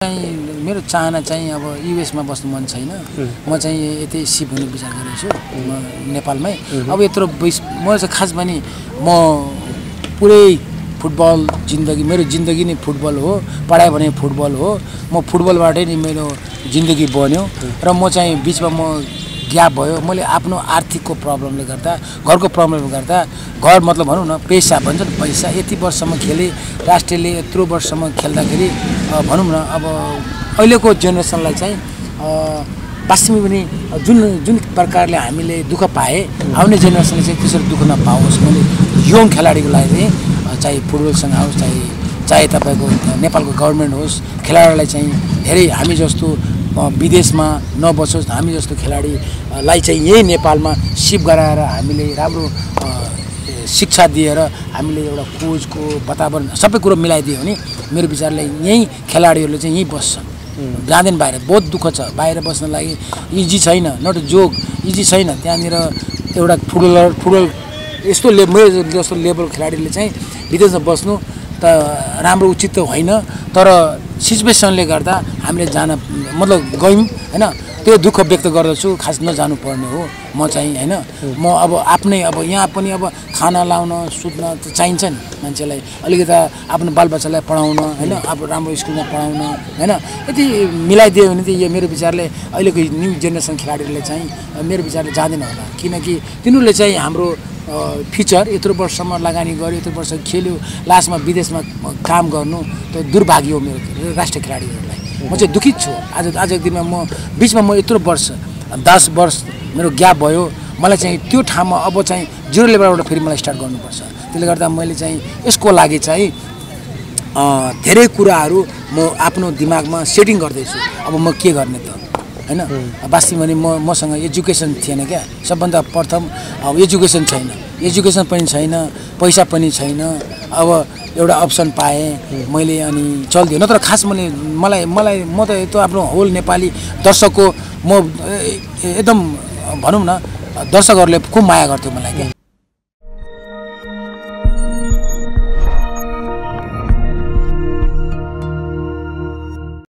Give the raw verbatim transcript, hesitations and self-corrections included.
मेरो चाहना चाहिँ अब युएसमा बस्नु मन छैन। म चाहिँ यतै सिप हुने विचार गरेको छु म नेपालमै। अब यत्रो म चाहिँ खास पनि म पुरै फुटबल जिन्दगी मेरो जिन्दगी नै फुटबल हो, पढाइ भने फुटबल हो। म फुटबलबाटै नै मेरो जिन्दगी बन्यो र म चाहिँ बिचमा म ग्याप भयो। मैले आफ्नो आर्थिकको प्रब्लमले गर्दा, घरको प्रब्लमले गर्दा, घर मतलब भनौँ न पैसा भन्छ नि पैसा, यति वर्षसम्म खेलेँ राष्ट्रियले, यत्रो वर्षसम्म खेल्दाखेरि भनौँ न अब अहिलेको जेनेरेसनलाई चाहिँ वास्तवमै पनि जुन जुन प्रकारले हामीले दुःख पाए आउने जेनेरेसनले चाहिँ त्यसरी दुःख नपाओस्। मैले यङ खेलाडीको लागि चाहिँ चाहे फुटबलसँग होस्, चाहे चाहे तपाईँको नेपालको गभर्मेन्ट होस्, खेलाडीलाई चाहिँ धेरै हामी जस्तो विदेशमा नबसोस्, हामी जस्तो खेलाडीलाई चाहिँ यही नेपालमा सिप गराएर हामीले राम्रो शिक्षा दिएर हामीले एउटा कोचको वातावरण सबै कुरो मिलाइदियो भने मेरो विचारले यहीँ खेलाडीहरूले चाहिँ यहीँ बस्छ, जाँदैन बाहिर। बहुत दुःख छ बाहिर बस्न लागि, इजी छैन, नट जोक इजी छैन। त्यहाँनिर एउटा फुटबलर फुटबल यस्तो ले मेरो जस्तो लेभल खेलाडीले चाहिँ विदेशमा बस्नु त राम्रो उचित त होइन, तर सिचुएसनले गर्दा हामीले जान मतलब गयौँ होइन। त्यो दुःख व्यक्त गर्दछु, खास नजानु पर्ने हो म चाहिँ होइन। म अब आफ्नै अब यहाँ पनि अब खाना लाउन सुत्न त चाहिन्छ नि मान्छेलाई, अलिकति आफ्नो बालबच्चालाई पढाउन होइन, अब राम्रो स्कुलमा पढाउन होइन, यति मिलाइदियो भने चाहिँ यो मेरो विचारले अहिलेको न्यू जेनेरेसन खेलाडीहरूले चाहिँ मेरो विचारले जाँदैन होला। किनकि तिनीहरूले चाहिँ हाम्रो फ्युचर यत्रो वर्षसम्म लगानी गर्यो, यत्रो वर्ष खेल्यो, लास्टमा विदेशमा काम गर्नु त दुर्भाग्य हो मेरो राष्ट्रिय खेलाडीहरूलाई। म चाहिँ दुखित छु। आज आजको दिनमा म बिचमा म यत्रो वर्ष दस वर्ष मेरो ग्याप भयो, मलाई चाहिँ त्यो ठाउँमा अब चाहिँ जिरो लेभलबाट फेरि मलाई स्टार्ट गर्नुपर्छ। त्यसले गर्दा मैले चाहिँ यसको लागि चाहिँ धेरै कुराहरू म आफ्नो दिमागमा सेटिङ गर्दैछु। अब म के गर्ने त होइन। वास्तवमा भने म मसँग एजुकेसन थिएन क्या, सबभन्दा प्रथम अब एजुकेसन छैन, एजुकेसन पनि छैन, पैसा पनि छैन। अब एउटा अप्सन पाएँ मैले अनि चल्दियो, नत्र खास मैले मलाई मलाई म त यस्तो आफ्नो होल नेपाली दर्शकको म एकदम भनौँ न दर्शकहरूले खुब माया गर्थ्यो मलाई क्या।